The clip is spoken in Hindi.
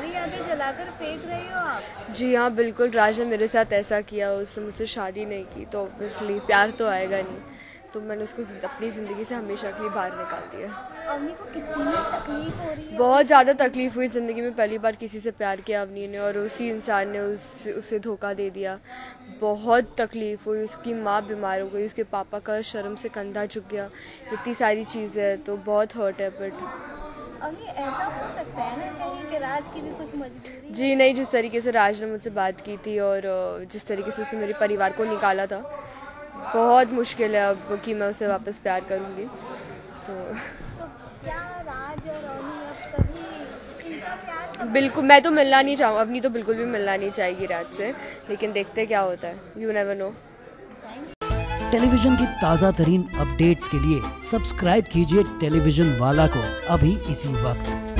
सारी यादें जलाकर फेंक रही हो आप? जी हाँ बिल्कुल, राज ने मेरे साथ ऐसा किया, उसने मुझसे शादी नहीं की तो ऑब्वियसली प्यार तो आएगा नहीं, तो मैंने उसको अपनी ज़िंदगी से हमेशा के लिए बाहर निकाल दिया। अवनी को कितनी तकलीफ हो रही है? बहुत ज़्यादा तकलीफ़ हुई ज़िंदगी में, पहली बार किसी से प्यार किया अवनी ने और उसी इंसान ने उसे धोखा दे दिया। बहुत तकलीफ़ हुई, उसकी माँ बीमार हो गई, उसके पापा का शर्म से कंधा झुक गया, इतनी सारी चीज़ें, तो बहुत हर्ट है। बट अभी ऐसा हो सकता है ना कहीं कि राज की भी कुछ मजबूरी? जी नहीं, जिस तरीके से राज ने मुझसे बात की थी और जिस तरीके से उसने मेरे परिवार को निकाला था, बहुत मुश्किल है अब कि मैं उसे वापस प्यार करूँगी। तो क्या राज और अवनी अब कभी इनका प्यार बिल्कुल, मैं तो मिलना नहीं चाहूँ, अपनी तो बिल्कुल भी मिलना नहीं चाहेगी राज से, लेकिन देखते क्या होता है, यू नेवर नो। टेलीविजन की ताज़ा तरीन अपडेट्स के लिए सब्सक्राइब कीजिए टेलीविजन वाला को अभी इसी वक्त।